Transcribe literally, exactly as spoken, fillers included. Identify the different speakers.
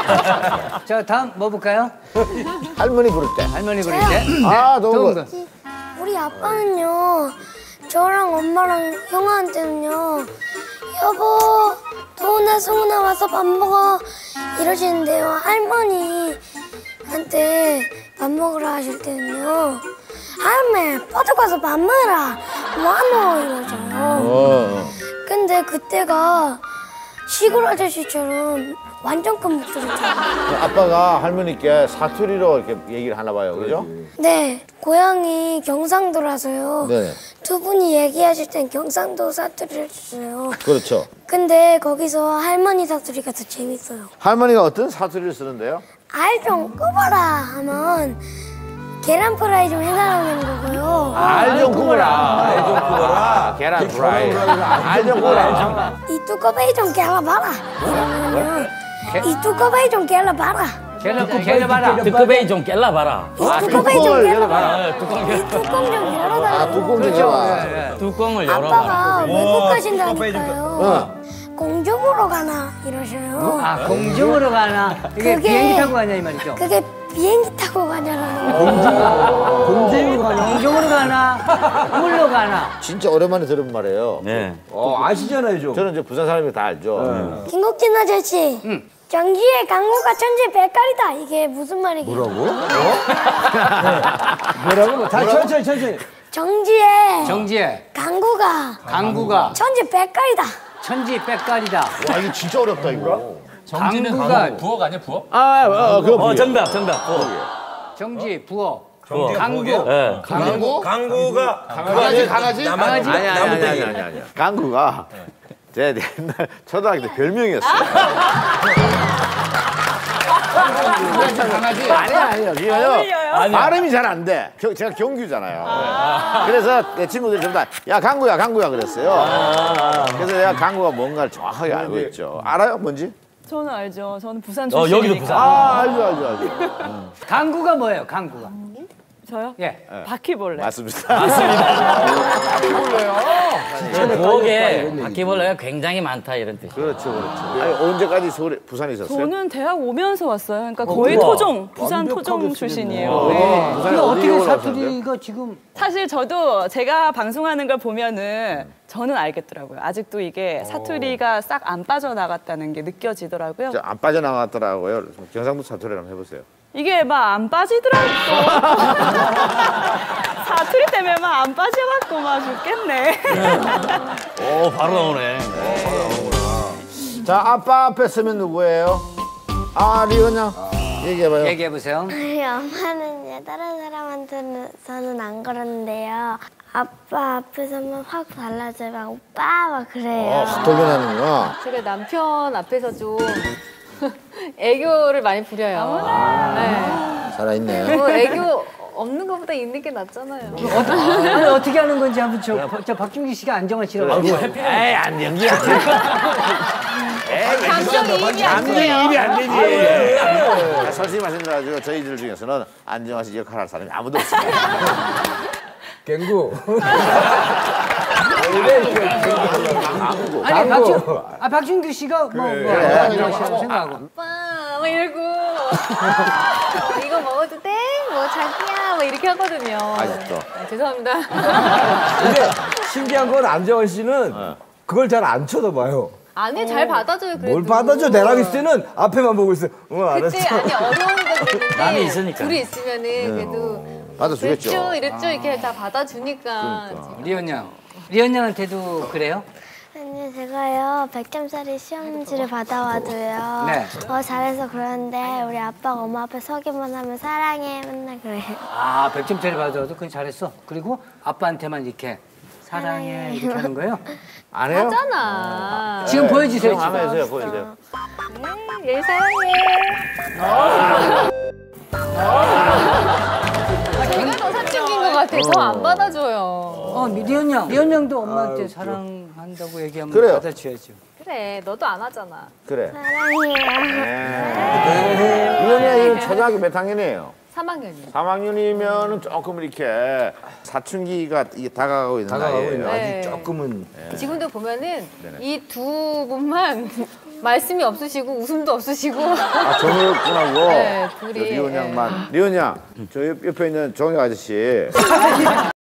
Speaker 1: 자, 다음 뭐 볼까요?
Speaker 2: 할머니 부를 때.
Speaker 1: 할머니 부를 때.
Speaker 2: 아, 너무
Speaker 1: 네.
Speaker 3: 우리 아빠는요, 저랑 엄마랑 형아한테는요, 여보, 도훈아, 승훈아 와서 밥 먹어 이러시는데요. 할머니한테 밥 먹으라 하실 때는요, 할매, 뻗어 가서 밥 먹으라, 뭐하노 이러죠.
Speaker 2: 어.
Speaker 3: 근데 그때가 시골 아저씨처럼 완전 큰 목소리잖아요.
Speaker 2: 아빠가 할머니께 사투리로 이렇게 얘기를 하나 봐요, 그죠?
Speaker 3: 네, 고향이 경상도라서요.
Speaker 2: 네.
Speaker 3: 두 분이 얘기하실 땐 경상도 사투리를 써요.
Speaker 2: 그렇죠.
Speaker 3: 근데 거기서 할머니 사투리가 더 재밌어요.
Speaker 2: 할머니가 어떤 사투리를 쓰는데요?
Speaker 3: 알 좀 끄봐라 하면 계란 프라이 좀 해달라는 거고요.
Speaker 2: 알 좀 구워라. 알 좀 구워라. 계란 프라이. 알 좀 구워라.
Speaker 3: 이 뚜꺼베이 좀 깨려봐라. 이러면요. 이 뚜꺼베이 좀 깨려봐라.
Speaker 1: 깰라, 깰라봐라.
Speaker 4: 뚜껑이 좀 깰라봐라.
Speaker 3: 이
Speaker 2: 아,
Speaker 3: 뚜꺼베이 좀
Speaker 2: 뚜껑을
Speaker 3: 깨려봐라.
Speaker 2: 열어봐라.
Speaker 3: 이 뚜껑 좀 열어달라고.
Speaker 2: 아, 뚜껑 좀 열어봐.
Speaker 4: 뚜껑을 열어봐라.
Speaker 3: 아빠가 외국 가신다니까요. 공주 보러 가나 이러셔요.
Speaker 1: 아, 공중으로 가나? 이게
Speaker 3: 그게-
Speaker 1: 비행기 타고 가냐 이 말이죠?
Speaker 3: 그게 비행기 타고 가냐라는 거.
Speaker 1: 공중으로 가나? 공중으로 가나? 물로 가나?
Speaker 2: 진짜 오랜만에 들은 말이에요.
Speaker 4: 네.
Speaker 5: 어, 아시잖아요, 좀.
Speaker 2: 저는 이제 부산 사람이 다 알죠.
Speaker 3: 김국진 아저씨. 정지의 강호가 천지백갈이다. 이게 무슨 말이게요?
Speaker 5: 뭐라고? 뭐라고? 다시 천천히, 천천히.
Speaker 3: 정지의
Speaker 1: 정지에
Speaker 3: 강구가
Speaker 1: 강구가
Speaker 3: 천지백갈이다.
Speaker 1: 천지 빽깔이다.
Speaker 2: 와, 이거 진짜 어렵다, 이거.
Speaker 4: 정지는
Speaker 1: 강구가
Speaker 4: 부엌 아니야, 부엌?
Speaker 2: 아, 어, 그거
Speaker 4: 어, 정답, 정답. 부엌.
Speaker 1: 정지 부어
Speaker 4: 부엌.
Speaker 1: 강구
Speaker 4: 예.
Speaker 2: 강구?
Speaker 5: 강구가.
Speaker 2: 강아지, 강아지?
Speaker 5: 강아지?
Speaker 2: 아니, 아니, 아니,
Speaker 5: 나무떼기.
Speaker 2: 아니, 아니, 아니. 강구가 제 옛날 초등학교 때 별명이었어요. 강아지? 아니야, 아니야. 이거요. 발음이 잘 안 돼. 겨- 제가 경규잖아요. 그래서 내 친구들이 전부 다, 야, 강구야, 강구야 그랬어요. 그래서 내가 강구가 뭔가를 정확하게 알고 있죠. 알아요, 뭔지?
Speaker 6: 저는 알죠. 저는 부산
Speaker 4: 어,
Speaker 6: 출신이니까.
Speaker 4: 여기도 부산.
Speaker 2: 아, 알죠, 알죠, 알죠.
Speaker 1: 강구가 뭐예요? 강구가.
Speaker 6: 저요?
Speaker 1: 예.
Speaker 6: 바퀴벌레.
Speaker 2: 맞습니다.
Speaker 4: 부엌에 바퀴벌레가 굉장히 많다 이런 뜻이에요.
Speaker 2: 그렇죠, 그렇죠. 아니, 언제까지 서울에, 부산에 있었어요?
Speaker 6: 저는 대학 오면서 왔어요. 그러니까 거의 토종, 부산 토종 출신이에요. 네.
Speaker 2: 부산에
Speaker 1: 근데
Speaker 2: 어디
Speaker 1: 어떻게
Speaker 2: 올라오셨는데요?
Speaker 1: 사투리가 지금
Speaker 6: 사실 저도 제가 방송하는 걸 보면은 저는 알겠더라고요. 아직도 이게 사투리가 싹 안 빠져나갔다는 게 느껴지더라고요.
Speaker 2: 저 안 빠져나갔더라고요. 경상도 사투리 한번 해보세요.
Speaker 6: 이게 막 안 빠지더라고요. 사투리 때문에 막 안 빠져갖고 막 죽겠네.
Speaker 4: 오, 바로 나오네.
Speaker 2: 자, 아빠 앞에 서면 누구예요? 아, 리언양. 얘기해봐요.
Speaker 1: 얘기해 보세요.
Speaker 3: 우리 엄마는요, 다른 사람한테는 안 그러는데요. 아빠 앞에 서면 확 달라져요. 막 오빠 막 그래요.
Speaker 2: 어, 확 돌변하는구나.
Speaker 7: 제가 남편 앞에서 좀 애교를 많이 부려요. 네.
Speaker 2: 살아있네.
Speaker 7: 뭐 애교 없는 것보다 있는 게 낫잖아요.
Speaker 1: 아니, 어떻게 하는 건지 한번 저, 저 박준기 씨가 안정환 씨라고.
Speaker 2: 아이고, 해피. 에이, 안 연기 안 돼.
Speaker 7: 감정이입이 안 돼요.
Speaker 2: 감정이입이 안 되지. 솔직히 말씀드려가지고 저희들 중에서는 안정환 씨 역할을 할 사람이 아무도 없습니다.
Speaker 5: 갱구.
Speaker 1: 아니 박준, 아 박준규 씨가 뭐, 뭐 안정환 씨라고 생각하고.
Speaker 7: 오빠 막 이러고 이거 먹어도 돼? 뭐 자기야 막 이렇게 하거든요.
Speaker 2: 아직도.
Speaker 7: 네, 죄송합니다.
Speaker 5: 근데 신기한 건 안정환 씨는 그걸 잘 안 쳐다봐요.
Speaker 7: 아니 잘 받아줘요. 그래도.
Speaker 5: 뭘 받아줘? 내랑 있을 때는 앞에만 보고 있어. 응, 알았어.
Speaker 7: 그때 아니 어려운 거 있는데
Speaker 4: 남이 있으니까.
Speaker 7: 둘이 있으면은 그래도
Speaker 2: 받아주겠죠.
Speaker 7: 그랬죠 이랬죠 이렇게 다 받아주니까.
Speaker 1: 리언 양, 리언 양한테도 그래요?
Speaker 3: 아니, 제가요, 백 점짜리 시험지를 받아와도요.
Speaker 1: 네.
Speaker 3: 어, 잘해서 그러는데, 우리 아빠가 엄마 앞에 서기만 하면 사랑해. 맨날 그래요.
Speaker 1: 아, 백 점짜리 받아도 그건 잘했어. 그리고 아빠한테만 이렇게 사랑해 이렇게 하는 거예요?
Speaker 2: 안 해요?
Speaker 7: 하잖아.
Speaker 1: 지금 보여주세요. 지금.
Speaker 2: 한번 해주세요, 보여주세요.
Speaker 7: 네, 얘 사랑해. 제가 더 사춘기인 것 같아. 더 안 받아줘요.
Speaker 1: 어, 리언 양, 리언 양도 엄마한테 사랑한다고 얘기하면
Speaker 2: 그래요.
Speaker 1: 받아줘야죠.
Speaker 7: 그래, 너도 안 하잖아.
Speaker 2: 그래.
Speaker 3: 사랑해요.
Speaker 2: 네. 리언이 초등학교 몇 학년이에요?
Speaker 7: 삼 학년이요.
Speaker 2: 삼 학년이면은 조금 이렇게 사춘기가 이게 다가가고 있는
Speaker 5: 다가가고
Speaker 2: 나이예요.
Speaker 5: 있는
Speaker 7: 네.
Speaker 5: 아직 조금은.
Speaker 7: 지금도 보면은 이 두 분만 말씀이 없으시고 웃음도 없으시고.
Speaker 2: 아, 정혁 군하고
Speaker 7: 네, 둘이,
Speaker 2: 리온
Speaker 7: 예.
Speaker 2: 양만. 리온 양, 저 옆- 옆에 있는 정혁 아저씨.